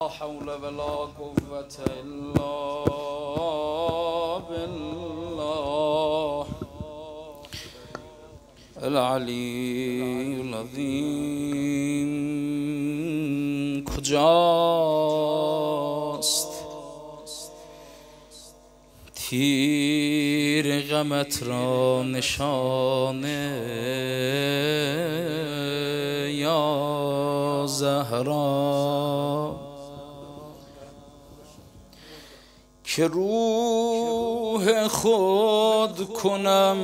حول ولا قوة إلا بالله العلی العظیم. کجاست تیر غمت را نشانه یا زهرا، که روح خود کنم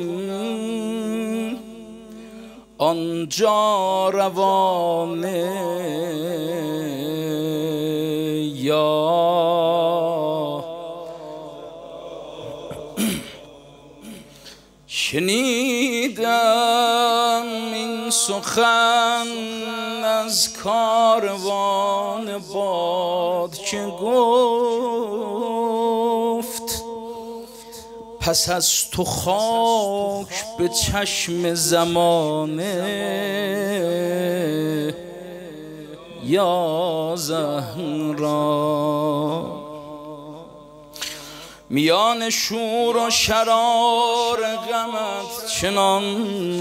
آنجا روانه یا شنیدم این سخن از کاروان باد که گفت پس از تو خاک به چشم زمانه یا زهرا. میان شور و شرار غمت چنان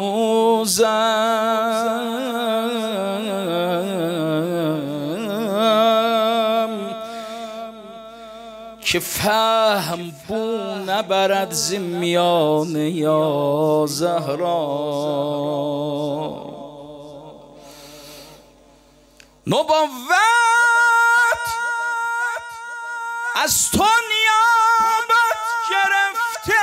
سوزم که فهم بو نبرد ز میانه یا زهرا. نبوت از تو نیابت گرفته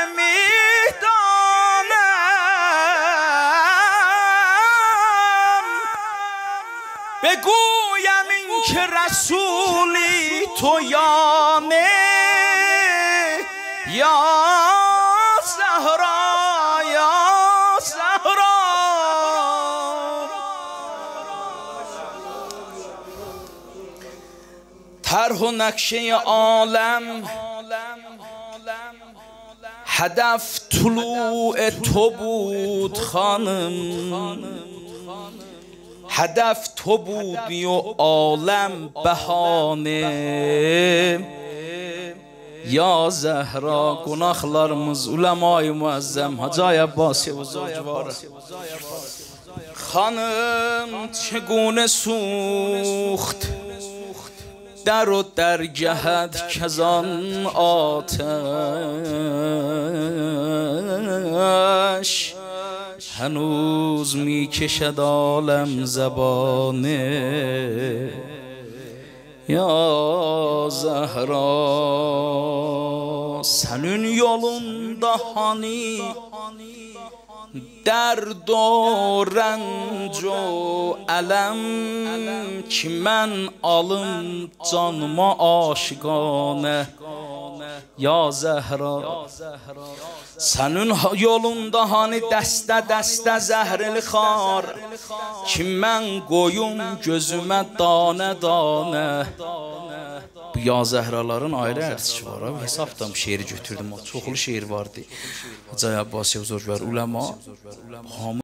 میدانم، بگویم این که رسولی تو یا نه یا زهرا یا زهرا. طرح و نقشه عالم هدف طلوع تو بود خانم، هدف تو بودی و عالم بهانه یا زهرا. گناهlarımız ulemayı muazzem Hacı Abbasi بزرگوار خانم چگونه سوخت در و در جهد کزان آتش هنوز می کشد عالم زبانه ya Zahra. Senin yolunda hani derd o renc o elem ki mən alım canıma aşıqanə ya Zəhra. Sənin yolunda hani dəstə-dəstə zəhrili xar ki mən qoyum gözümə danə-danə. Bu ya Zəhraların ayrı ərsi var abi. Hesabdan şeiri götürdüm. Çoxlu şeir vardı. Hacı Abbasi buzurgvar ulema